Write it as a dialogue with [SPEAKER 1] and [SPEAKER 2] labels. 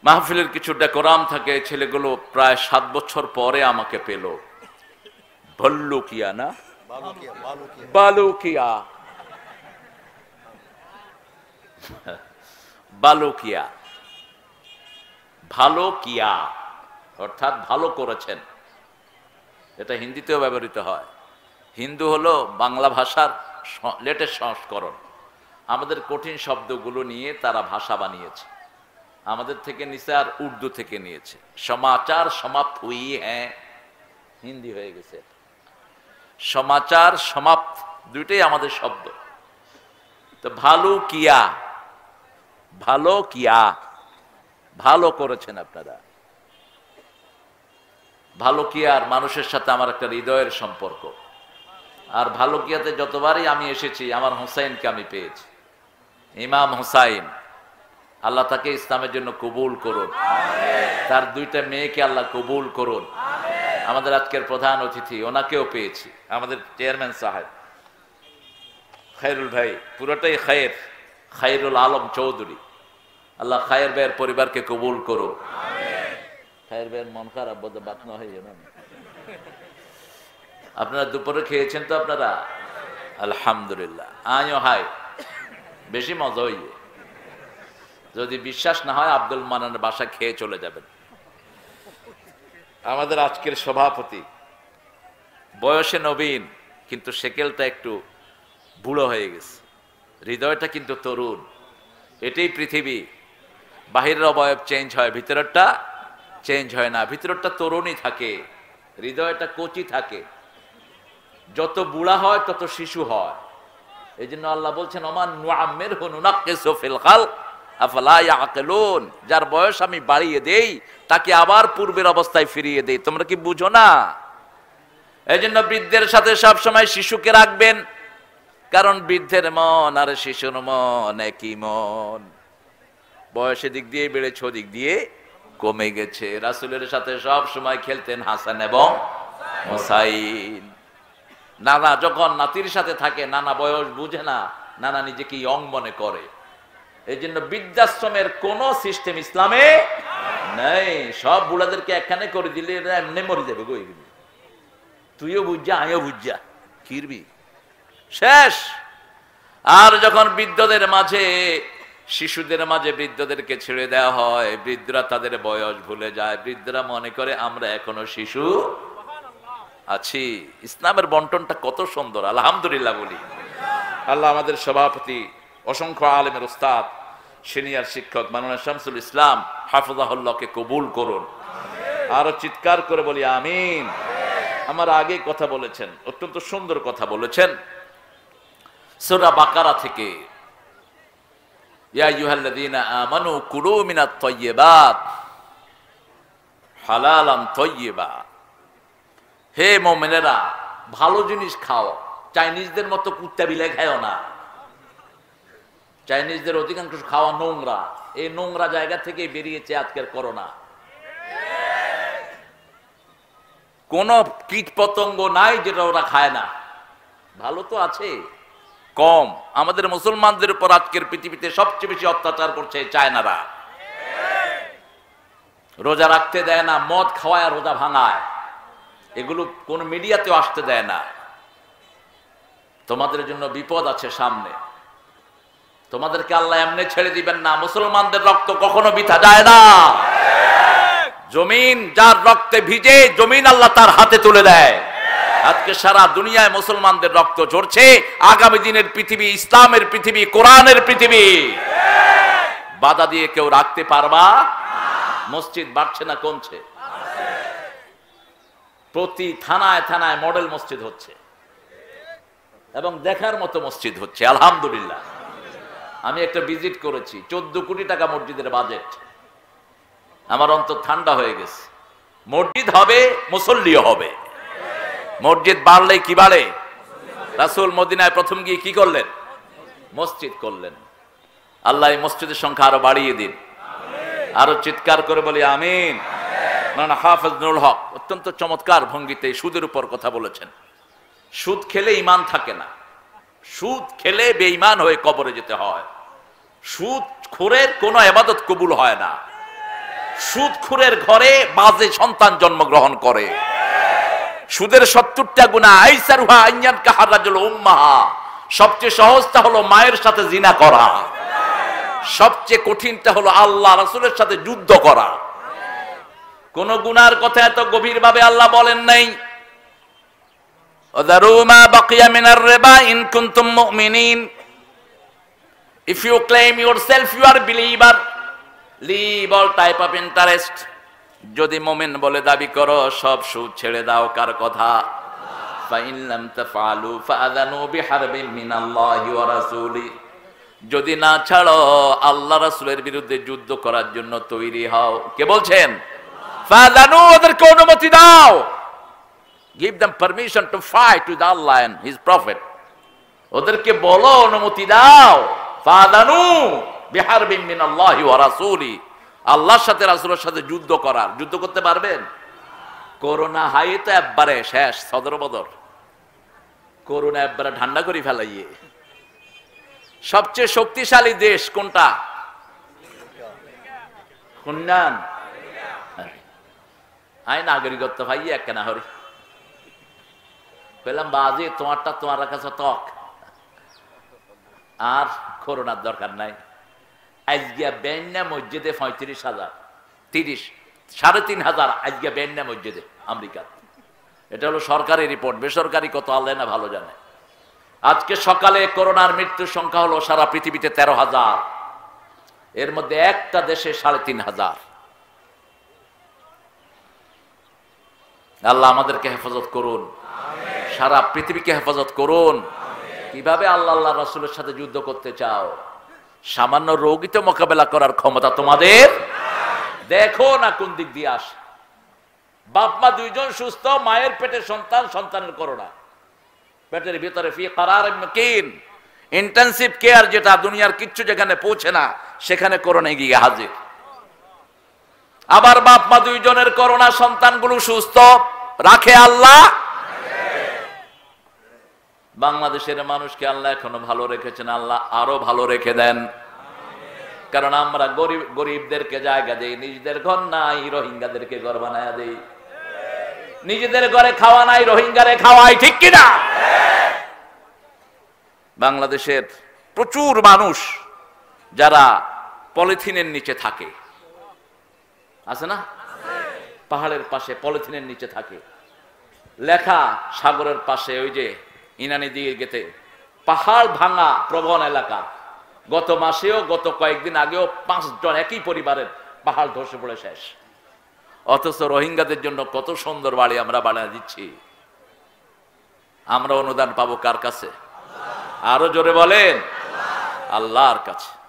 [SPEAKER 1] মাহফিলের কিছু ডেকোরাম থাকে, ছেলেগুলো প্রায় 7 বছর পরে আমাকে পেল। ভল্লুকিয়া না বালুকিয়া, বালুকিয়া, ভালো কিয়া অর্থাৎ ভালো করেছেন। এটা হিন্দিতেও ব্যবহৃত হয়। হিন্দু হলো বাংলা ভাষার লেটেস্ট সংস্করণ। আমাদের কঠিন শব্দগুলো নিয়ে তারা ভাষা বানিয়েছে, আমাদের থেকে নিচে আর উর্দু থেকে নিয়েছে। সমাচার সমাপ্ত হুই হ্যাঁ, হিন্দি হয়ে গেছে। সমাচার সমাপ্ত দুইটাই আমাদের শব্দ। তো ভালো কিয়া, ভালো কিয়া, ভালো করেছেন আপনারা। ভালো কিয়ার মানুষের সাথে আমার একটা হৃদয়ের সম্পর্ক। আর ভালো কিয়াতে যতবারই আমি এসেছি আমার হুসাইনকে আমি পেয়েছি। ইমাম হুসাইন, আল্লাহ তাকে ইসলামের জন্য কবুল করুন, তার 2টা মেয়েকে আল্লাহ কবুল করুন। আমাদের আজকের প্রধান অতিথি, ওনাকেও পেয়েছি, আমাদের চেয়ারম্যান সাহেব খায়রুল ভাই, পুরোটাই খায়ের, খায়রুল আলম চৌধুরী। আল্লাহ খায়ের ভাইয়ের পরিবারকে কবুল করুন। খায়ের ভাইয়ের মন খারাপ বোধ বাতনা হয়ে যাবে। আপনারা দুপুরে খেয়েছেন তো আপনারা? আলহামদুলিল্লাহ। আয়ো হাই, বেশি মজা হইয়ে। যদি বিশ্বাস না হয় আব্দুল মান্নানের বাসা খেয়ে চলে যাবেন। আমাদের আজকের সভাপতি বয়সে নবীন, কিন্তু সেকেলটা একটু বুড়ো হয়ে গেছে, হৃদয়টা কিন্তু তরুণ। এটাই পৃথিবী। বাহিরের অবয়ব চেঞ্জ হয়, ভিতরেরটা চেঞ্জ হয় না। ভিতরেরটা তরুণই থাকে, হৃদয়টা কচি থাকে। যত বুড়া হয় তত শিশু হয়। এই জন্য আল্লাহ বলছেন ওমান নুআম্মিরহু নুনাক্কিসু ফিল খালক আফালা ইয়াকিলুন, যার বয়স আমি বাড়িয়ে দেই তাকে আবার পূর্বের অবস্থায় ফিরিয়ে দেই। তোমরা কি বুঝো না? এই জন্য বৃদ্ধের সাথে সব সময় শিশুকে রাখবেন, কারণ বৃদ্ধের মন আর শিশুর মন একই মন। বয়সের দিক দিয়ে বেড়েছে, দিক দিয়ে কমে গেছে। রাসূলের সাথে সব সময় খেলতেন হাসান এবং হুসাইন। নানা যখন নাতির সাথে থাকে, নানা বয়স বুঝে না, নানা নিজেকে ইয়ং মনে করে। এই জন্য বৃদ্ধাশ্রমের কোন সিস্টেম ইসলামে নেই। সব বুড়াদেরকে একখানে করে দিলে এমনি মরে যাবে গো। তুইও বুঝা, আমিও বুঝা, কিরবি শেষ। আর যখন বৃদ্ধদের মাঝে, শিশুদের মাঝে বৃদ্ধদেরকে ছেড়ে দেওয়া হয়, বৃদ্ধরা তাদের বয়স ভুলে যায়। বৃদ্ধরা মনে করে আমরা এখনো শিশু আছি। ইসলামের বন্টনটা কত সুন্দর, আলহামদুলিল্লাহ বলি। আল্লাহ আমাদের সভাপতি, অসংখ্য আলেমের উস্তাদ, সিনিয়র শিক্ষক মাওলানা শামসুল ইসলাম হাফিজাহুল্লাহকে কবুল করুন। আরো চিৎকার করে বলি আমিন। আমার আগে কথা বলেছেন, অত্যন্ত সুন্দর কথা বলেছেন। সূরা বাকারা থেকে, ইয়া আইয়ুহাল্লাযীনা আমানু কুলু মিনাত তাইয়্যিবাত হালালান তাইয়্যিবা, হে মুমিনেরা ভালো জিনিস খাও, চাইনিজদের মতো কুত্তা বিলাই খাও না। চাইনিজদের অধিকাংশ খাওয়া নোংরা, এই নোংরা জায়গা থেকে বেরিয়েছে আজকের করোনা। কোন কীট পতঙ্গ নাই যেটা ওরা খায় না। ভালো তো আছে, কম। আমাদের মুসলমানদের উপর আজকের পৃথিবীতে সবচেয়ে বেশি অত্যাচার করছে চায়নারা। রোজা রাখতে দেয় না, মদ খাওয়ায় রোজা ভাঙায়, এগুলো কোন মিডিয়াতেও আসতে দেয় না। তোমাদের জন্য বিপদ আছে সামনে, তোমাদেরকে আল্লাহ এমনি ছেড়ে দিবেন না। মুসলমানদের রক্ত কখনো বৃথা যায় না। জমিন যার রক্তে ভিজে, জমিন আল্লাহ তার হাতে তুলে দেয়। আজকে সারা দুনিয়ায় মুসলমানদের রক্ত ঝরছে। আগামী দিনের পৃথিবী ইসলামের পৃথিবী, কোরআনের পৃথিবী। বাধা দিয়ে কেউ রাখতে পারবা? মসজিদ বাড়ছে না কমছে? প্রতি থানায় থানায় মডেল মসজিদ হচ্ছে এবং দেখার মতো মসজিদ হচ্ছে, আলহামদুলিল্লাহ। আমি একটা ভিজিট করেছি, 14 কোটি টাকা মসজিদের বাজেট। আমার অন্তর ঠান্ডা হয়ে গেছে। মসজিদ হবে, মুসল্লিও হবে। মসজিদ বাড়লে কি বাড়ে? রাসূল মদিনায় প্রথম গিয়ে কি করলেন? মসজিদ করলেন। আল্লাহ এই মসজিদের সংখ্যা আরো বাড়িয়ে দিন। আরো চিৎকার করে বলি আমিন। মাওলানা হাফেজ নুরুল হক অত্যন্ত চমৎকার ভঙ্গিতে সুদের উপর কথা বলেছেন। সুদ খেলে ঈমান থাকে না, সুদ খেলে বেঈমান হয়ে কবরে যেতে হয়। সুদ খোরের কোনো ইবাদত কবুল হয় না। সুদখুরের ঘরে বাজে সন্তান জন্মগ্রহণ করে। সুদের 70টা গুনাহ, আইসারুহা আইয়ান কাহারাজুল উম্মাহা, সবচেয়ে সহজটা হলো মায়ের সাথে জিনা করা, সবচেয়ে কঠিনটা হলো আল্লাহ রাসূলের সাথে যুদ্ধ করা। কোন গুনার কথা এত গভীরভাবে আল্লাহ বলেন নাই। ওয়াদারু মা বাকিয়া মিনার রিবা ইন কুনতুম মুমিনিন, if you claim yourself you are believer, leave all type of interest. যদি মুমিন বলে দাবি করো, সব সুদ ছেড়ে দাও। কার কথা? ফা ইন লাম তাফআলু ফাআযানু বিহারবিন মিনাল্লাহি ওয়া রাসূলি, যদি না ছাড়ো আল্লাহ রাসূলের বিরুদ্ধে যুদ্ধ করার জন্য তৈরি হও। কে বলছেন? ফাআযানু, ওদেরকে অনুমতি দাও। Give them permission to fight with Allah and His Prophet. ওদেরকে বলো, অনুমতি দাও। ফাআযানু বিহারবিন মিনাল্লাহি ওয়া রাসূলি, আল্লাহর সাথে রাসূলের সাথে যুদ্ধ করার। যুদ্ধ করতে পারবেন? করোনা হাই তো একবারে শেষ, সদর বদর। করোনা একবারে ঠান্ডা করে ফেলাইয়ে। সবচেয়ে শক্তিশালী দেশ কোনটা? কোননান? আই নাগরিকত্ব ভাই একখানা হরি পেলাম বাজে, তোমারটা তোমার কাছে তক। আর করোনার দরকার নাই। আজকে বেন্যা মসজিদে 35,000, 3,500 আজকে বেন্যা মসজিদে আমেরিকা। এটা হলো সরকারি রিপোর্ট, বেসরকারি কত আল্লাহ না ভালো জানে। আজকে সকালে করোনার মৃত্যুর সংখ্যা হলো সারা পৃথিবীতে 13,000, এর মধ্যে একটা দেশে 3,500। আল্লাহ আমাদেরকে হেফাজত করুন, সারা পৃথিবীকে হেফাজত করুন। কিভাবে আল্লাহ আল্লাহ রাসূলের সাথে যুদ্ধ করতে চাও? সামান্য রোগী তো মোকাবেলা করার ক্ষমতা তোমাদের। দেখো না কোন দিক দিয়ে আসে। বাপ মা দুইজন সুস্থ, মায়ের পেটে সন্তান, সন্তানের করোনা, পেটের ভিতরে ফি কারারিন মাকিন, ইন্টেনসিভ কেয়ার, যেটা দুনিয়ার কিচ্ছু যেখানে পৌঁছে না সেখানে করোনা গিয়ে হাজির। আবার বাপ মা দুইজনের করোনা, সন্তানগুলো সুস্থ, রাখে আল্লাহ। বাংলাদেশের মানুষকে আল্লাহ এখনো ভালো রেখেছেন, আল্লাহ আরো ভালো রেখে দেন। কারণ আমরা গরিবদেরকে জায়গা দেই, নিজেদের ঘর নাই, রোহিঙ্গাদেরকে ঘর বানায় দেই। নিজেদের ঘরে খাওয়া নাই, রোহিঙ্গারে খাওয়াই, ঠিক কিনা? বাংলাদেশের প্রচুর মানুষ যারা পলিথিনের নিচে থাকে, আছে না? পাহাড়ের পাশে পলিথিনের নিচে থাকে, লেখা সাগরের পাশে, ওই যে ইনানি দিয়ে গেতে পাহাড় ভাঙা প্রবণ এলাকা। গত মাসেও, গত কয়েকদিন আগেও 5 জন একই পরিবারের পাহাড় ধসে পড়ে শেষ। অথচ রোহিঙ্গাদের জন্য কত সুন্দর বাড়ি আমরা বানিয়ে দিচ্ছি। আমরা অনুদান পাবো কার কাছে? আরো জোরে বলেন, আল্লাহর কাছে।